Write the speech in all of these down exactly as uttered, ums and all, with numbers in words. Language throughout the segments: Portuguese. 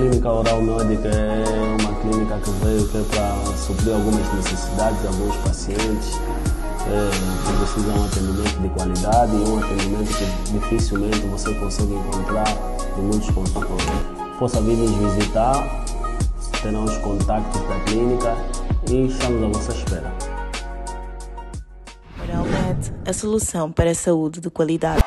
clínica Oral Médica é uma clínica que veio que é para suprir algumas necessidades de alguns pacientes é, que precisam de um atendimento de qualidade e um atendimento que dificilmente você consegue encontrar em muitos consultórios. Possa vir nos visitar, terão os contactos da clínica e estamos à vossa espera. Oralmed, a solução para a saúde de qualidade.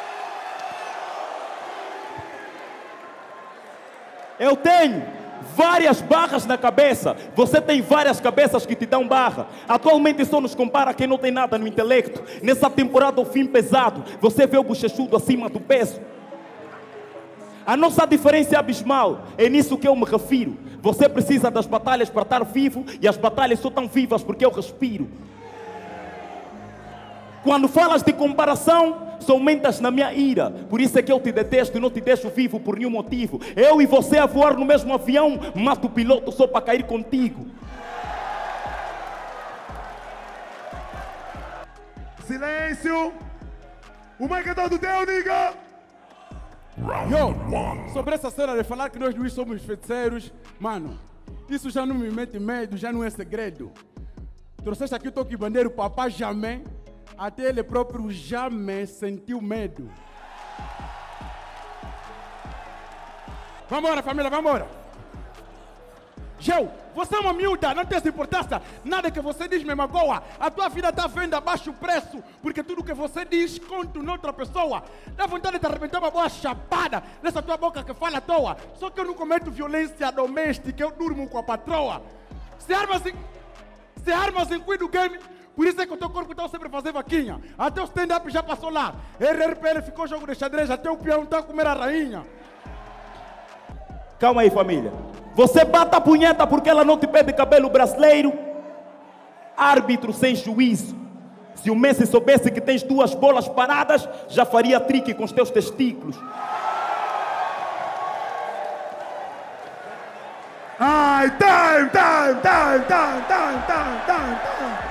Eu tenho várias barras na cabeça. Você tem várias cabeças que te dão barra. Atualmente só nos compara quem não tem nada no intelecto. Nessa temporada o fim pesado, você vê o bochechudo acima do peso. A nossa diferença é abismal. É nisso que eu me refiro. Você precisa das batalhas para estar vivo e as batalhas só estão vivas porque eu respiro. Quando falas de comparação, só aumentas na minha ira. Por isso é que eu te detesto e não te deixo vivo por nenhum motivo. Eu e você a voar no mesmo avião, mato o piloto só para cair contigo. Silêncio! O mic é todo teu, nigga! Yo, sobre essa cena de falar que nós dois somos feiticeiros, mano, isso já não me mete medo, já não é segredo. Trouxeste aqui o toque bandeiro, papá jamais. Até ele próprio jamais sentiu medo. Vambora, família, vambora. Geu, você é uma miúda, não tem essa importância. Nada que você diz me magoa. A tua vida está vendo a baixo preço, porque tudo que você diz conta noutra pessoa. Dá vontade de arrebentar uma boa chapada nessa tua boca que fala à toa. Só que eu não cometo violência doméstica, eu durmo com a patroa. Se armas em, se armas em cuido game. Por isso é que o teu corpo está sempre a fazer vaquinha. Até o stand-up já passou lá. R R P L ficou jogo de xadrez, até o peão está a comer a rainha. Calma aí, família. Você bata a punheta porque ela não te pede cabelo brasileiro? Árbitro sem juízo. Se o Messi soubesse que tens duas bolas paradas, já faria trique com os teus testículos. Ai, time, time, time, time, time, time, time, time.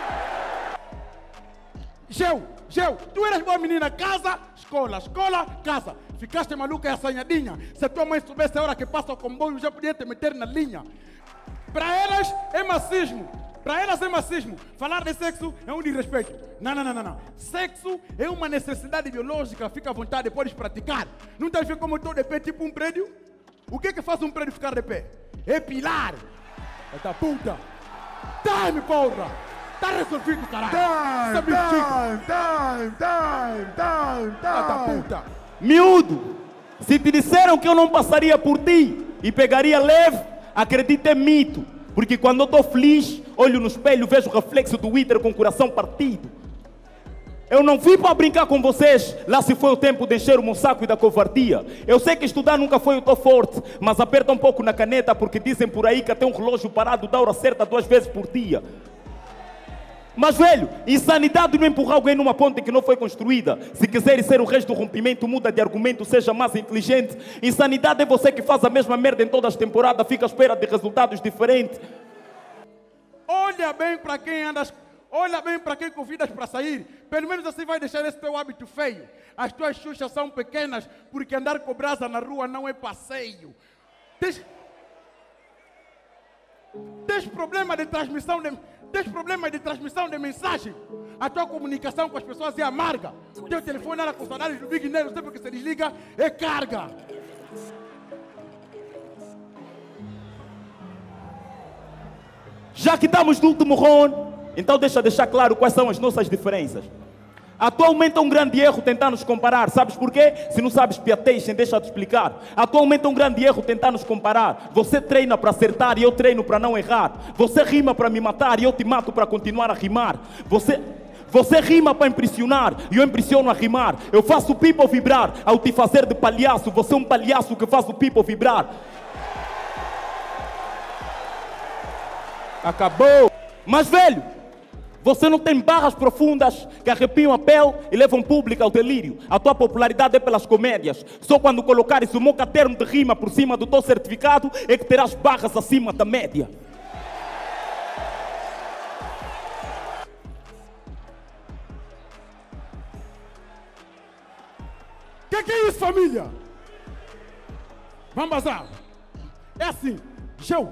Geu, Geu, tu eras boa menina, casa, escola, escola, casa. Ficaste maluca e assanhadinha. Se a tua mãe soubesse a hora que passa o comboio, já podia te meter na linha. Para elas é macismo. Para elas é macismo. Falar de sexo é um desrespeito. Não, não, não, não, não. Sexo é uma necessidade biológica. Fica à vontade, podes praticar. Não estás vendo como eu estou de pé, tipo um prédio? O que é que faz um prédio ficar de pé? É pilar. Eita puta. Time, porra. Tá resolvido, caralho! Time, time, time, time, time, time. Puta. Miúdo, se te disseram que eu não passaria por ti e pegaria leve, acredita, é mito. Porque quando eu estou feliz, olho no espelho, vejo o reflexo do Twitter com o coração partido. Eu não vim para brincar com vocês, lá se foi o tempo de encher o meu saco e da covardia. Eu sei que estudar nunca foi o teu forte, mas aperta um pouco na caneta porque dizem por aí que até um relógio parado dá hora certa duas vezes por dia. Mas, velho, insanidade não empurrar alguém numa ponte que não foi construída. Se quiseres ser o resto do rompimento, muda de argumento, seja mais inteligente. Insanidade é você que faz a mesma merda em todas as temporadas, fica à espera de resultados diferentes. Olha bem para quem andas, olha bem para quem convidas para sair. Pelo menos assim vai deixar esse teu hábito feio. As tuas xuxas são pequenas, porque andar com brasa na rua não é passeio. Tens, tens problema de transmissão de... Tens problema de transmissão de mensagem. A tua comunicação com as pessoas é amarga. O teu telefone era com salários do Big Nero, sempre que se desliga é carga. Já que estamos no último round, então deixa deixar claro quais são as nossas diferenças. Atualmente é um grande erro tentar nos comparar. Sabes porquê? Se não sabes, piateixem, deixa eu te explicar. Atualmente é um grande erro tentar nos comparar. Você treina para acertar e eu treino para não errar. Você rima para me matar e eu te mato para continuar a rimar. Você... Você rima para impressionar e eu impressiono a rimar. Eu faço o people vibrar ao te fazer de palhaço. Você é um palhaço que faz o people vibrar. Acabou. Mas, velho, você não tem barras profundas que arrepiam a pele e levam público ao delírio. A tua popularidade é pelas comédias. Só quando colocares o meu caderno de rima por cima do teu certificado é que terás barras acima da média. Que que é isso, família? Vamos bazar. É assim, Geu.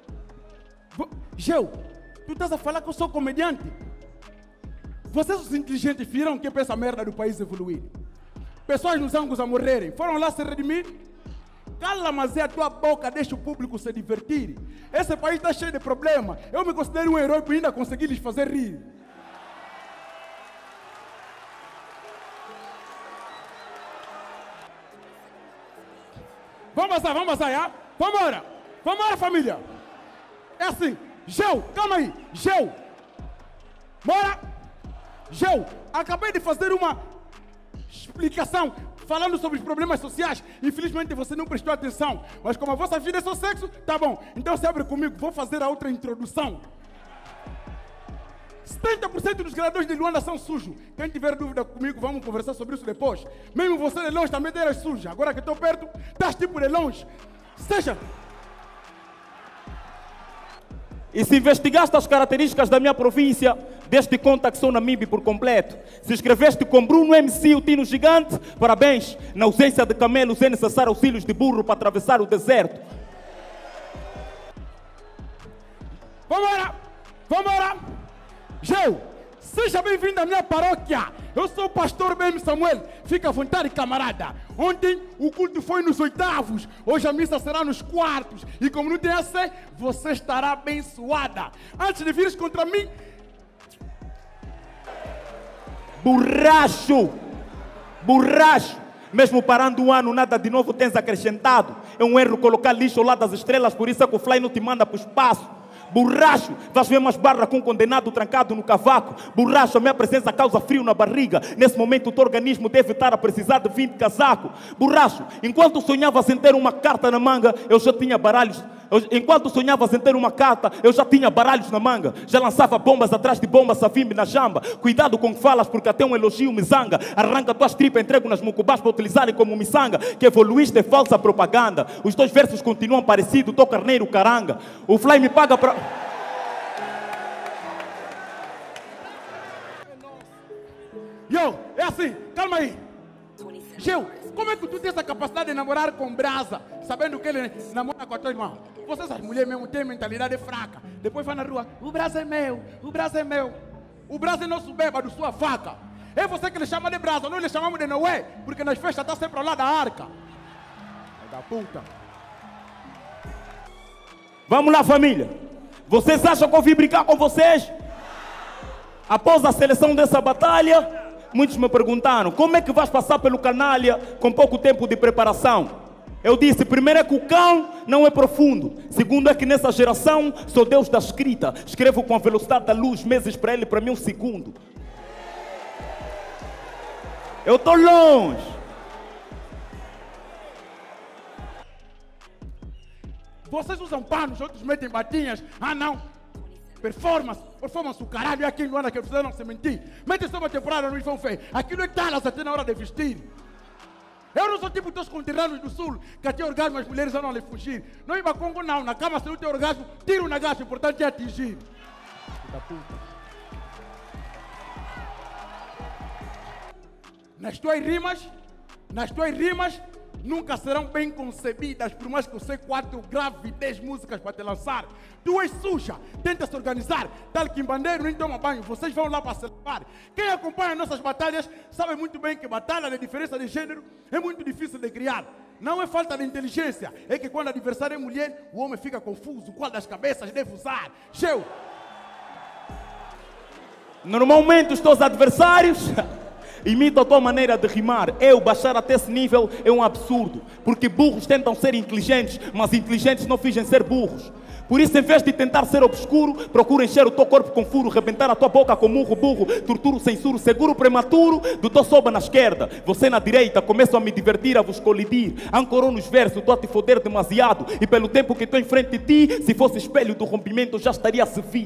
Geu, tu estás a falar que eu sou comediante. Vocês, os inteligentes, viram que é para essa merda do país evoluir. Pessoas nos ângulos a morrerem, foram lá se redimir. Cala, mas é a tua boca, deixa o público se divertir. Esse país está cheio de problemas. Eu me considero um herói por ainda conseguir lhes fazer rir. Vamos passar, vamos passar, já? Vamos embora. Vamos embora, família. É assim. Geu, calma aí. Geu. Bora. Geu, acabei de fazer uma explicação falando sobre os problemas sociais. Infelizmente você não prestou atenção. Mas como a vossa vida é só sexo, tá bom. Então se abre comigo, vou fazer a outra introdução. setenta por cento dos criadores de Luanda são sujos. Quem tiver dúvida comigo, vamos conversar sobre isso depois. Mesmo você de longe também eras suja. Agora que estou perto, estás tipo de longe. Seja... E se investigaste as características da minha província, deste conta que sou Namibe por completo. Se escreveste com Bruno M C, o Tino Gigante, parabéns. Na ausência de camelos é necessário auxílios de burro para atravessar o deserto. Vamos embora! Vamos embora! Geu, seja bem-vindo à minha paróquia. Eu sou o pastor B M Samuel. Fica à vontade, camarada. Ontem o culto foi nos oitavos. Hoje a missa será nos quartos. E como não tem a sé, você estará abençoada. Antes de vires contra mim... Borracho! Borracho! Mesmo parando um ano, nada de novo tens acrescentado. É um erro colocar lixo ao lado das estrelas, por isso é que o Fly não te manda para o espaço. Borracho, vais ver mais barra com um condenado trancado no cavaco. Borracho, a minha presença causa frio na barriga. Nesse momento o teu organismo deve estar a precisar de vinte casacos. Borracho, enquanto sonhavas em ter uma carta na manga, eu já tinha baralhos. Eu, enquanto sonhavas em ter uma carta, eu já tinha baralhos na manga. Já lançava bombas atrás de bombas, savimbe na jamba. Cuidado com o que falas, porque até um elogio me zanga. Arranca tuas tripas, entrego nas mucubás para utilizarem como miçanga. Que evoluíste é falsa propaganda. Os dois versos continuam parecidos, tô carneiro caranga. O Fly me paga para... Yo, é assim, calma aí. Geu, como é que tu tens a capacidade de namorar com brasa, sabendo que ele namora com a tua irmã? Vocês, as mulheres mesmo, têm mentalidade fraca. Depois vai na rua, o brasa é meu, o brasa é meu. O brasa é nosso bêbado, sua faca. É você que ele chama de brasa, nós lhe chamamos de Noé, porque nas festas está sempre ao lado da arca. É da puta. Vamos lá, família. Vocês acham que eu vim brincar com vocês? Após a seleção dessa batalha, muitos me perguntaram, como é que vais passar pelo canalha com pouco tempo de preparação? Eu disse, primeiro é que o cão não é profundo. Segundo é que nessa geração sou Deus da escrita. Escrevo com a velocidade da luz, meses para ele, para mim um segundo. Eu estou longe. Vocês usam panos, outros metem batinhas. Ah, não. Performance, performance, o caralho é aqui em Luanda que vocês não se mentir. Metem só uma temporada no Ifão Fé. Aquilo é talas até na hora de vestir. Eu não sou tipo dos conterrâneos do sul, que até orgasmo as mulheres andam a lhe fugir. Não em Bacongo não, na cama se não tem orgasmo, tira o negaço, o importante é atingir. Da puta. Nas tuas rimas, nas tuas rimas, nunca serão bem concebidas, por mais que eu sei quatro gravidez músicas para te lançar. Tu és suja, tenta se organizar, tal que em bandeiro nem toma banho, vocês vão lá para se lavar. Quem acompanha nossas batalhas sabe muito bem que batalha de diferença de gênero é muito difícil de criar. Não é falta de inteligência, é que quando o adversário é mulher, o homem fica confuso, qual das cabeças deve usar. Geu! Normalmente os teus adversários imitam a tua maneira de rimar. Eu baixar até esse nível é um absurdo, porque burros tentam ser inteligentes, mas inteligentes não fingem ser burros. Por isso, em vez de tentar ser obscuro, procura encher o teu corpo com furo, rebentar a tua boca com murro burro, torturo, censuro, seguro, prematuro, do teu soba na esquerda, você na direita, começo a me divertir, a vos colidir, ancorou nos versos, estou a te foder demasiado, e pelo tempo que estou em frente de ti, se fosse espelho do rompimento, já estaria a se vir.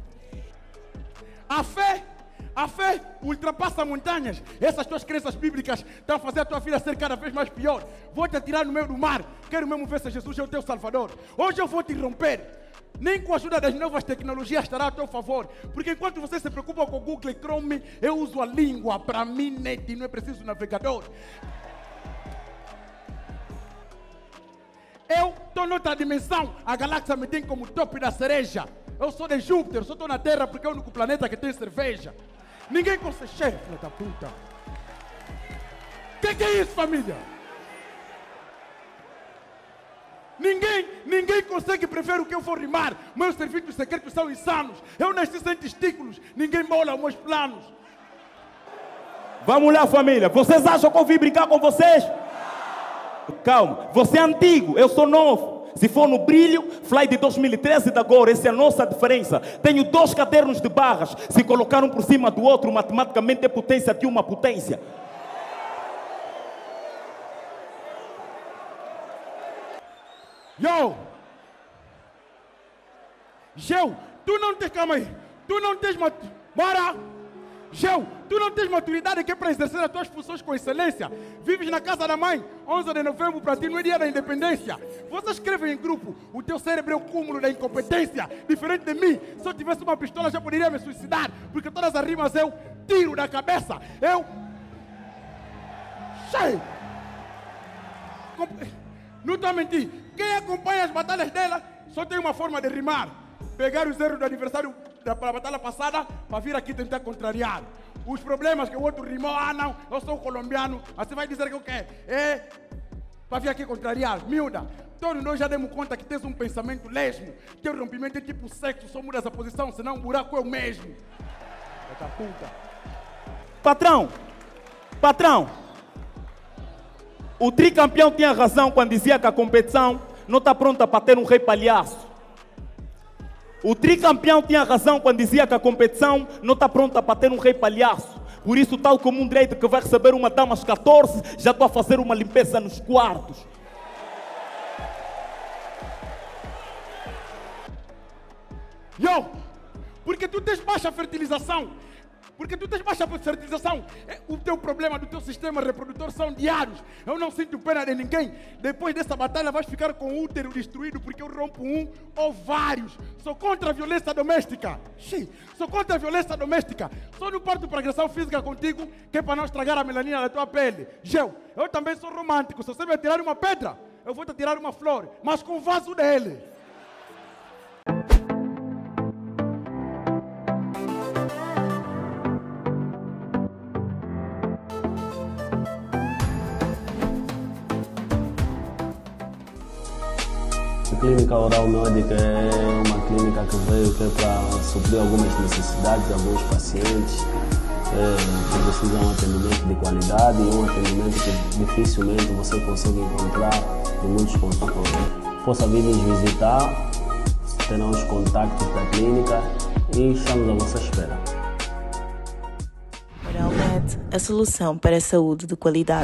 A fé, a fé ultrapassa montanhas. Essas tuas crenças bíblicas estão a fazer a tua vida ser cada vez mais pior. Vou te atirar no meio do mar. Quero mesmo ver se Jesus é o teu salvador. Hoje eu vou te romper. Nem com a ajuda das novas tecnologias estará a teu favor. Porque enquanto você se preocupa com o Google Chrome, eu uso a língua. Para mim, net, não é preciso navegador. Eu estou noutra dimensão. A galáxia me tem como topo da cereja. Eu sou de Júpiter, só estou na Terra porque é o único planeta que tem cerveja. Ninguém consegue... Chefe, filha da puta. Que que é isso, família? Ninguém, ninguém consegue prever o que eu vou rimar. Meus serviços secretos são insanos. Eu nasci sem testículos. Ninguém mola os meus planos. Vamos lá, família. Vocês acham que eu vim brincar com vocês? Calma. Você é antigo, eu sou novo. Se for no brilho, Fly de dois mil e treze de agora, essa é a nossa diferença. Tenho dois cadernos de barras. Se colocar um por cima do outro, matematicamente é potência de uma potência. Yo! Geu, tu não tens... Calma aí. Tu não tens... Mat... Bora! Geu, tu não tens maturidade aqui para exercer as tuas funções com excelência. Vives na casa da mãe. onze de novembro para ti não é dia da independência. Você escreve em grupo. O teu cérebro é o cúmulo da incompetência. Diferente de mim. Se eu tivesse uma pistola já poderia me suicidar. Porque todas as rimas eu tiro da cabeça. Eu... Cheio! Não estou a mentir. Quem acompanha as batalhas dela só tem uma forma de rimar. Pegar os erros do adversário da batalha passada para vir aqui tentar contrariar. Os problemas que o outro rimou, ah não, eu sou colombiano, assim vai dizer que eu quero. É para vir aqui contrariar. Miúda, todos nós já demos conta que tens um pensamento lesmo. Que o rompimento é tipo sexo, só muda essa posição, senão o buraco é o mesmo. Eita puta. Patrão, patrão. O tricampeão tinha razão quando dizia que a competição não está pronta para ter um rei palhaço. O tricampeão tinha razão quando dizia que a competição não está pronta para ter um rei palhaço. Por isso, tal como um direito que vai receber uma dama às catorze, já estou a fazer uma limpeza nos quartos. Yo! Porque tu tens baixa fertilização. Porque tu tens baixa fertilização. O teu problema do teu sistema reprodutor são diários. Eu não sinto pena de ninguém. Depois dessa batalha vais ficar com o útero destruído porque eu rompo um ou vários. Sou contra a violência doméstica. Xiii. Sou contra a violência doméstica. Só não parto para agressão física contigo que é para não estragar a melanina da tua pele. Geu, eu também sou romântico. Se você me atirar uma pedra, eu vou te atirar uma flor. Mas com o vaso dele. A Clínica Oral Médica é uma clínica que veio que é para suprir algumas necessidades de alguns pacientes é, que precisam de um atendimento de qualidade e um atendimento que dificilmente você consegue encontrar em muitos consultórios. Possa vir nos visitar, terão os contactos da clínica e estamos à vossa espera. Oralmed, a solução para a saúde de qualidade.